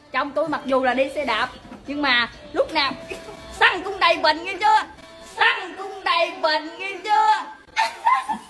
Chồng tôi mặc dù là đi xe đạp nhưng mà lúc nào xăng cũng đầy bình nghe chưa, xăng cũng đầy bình nghe chưa.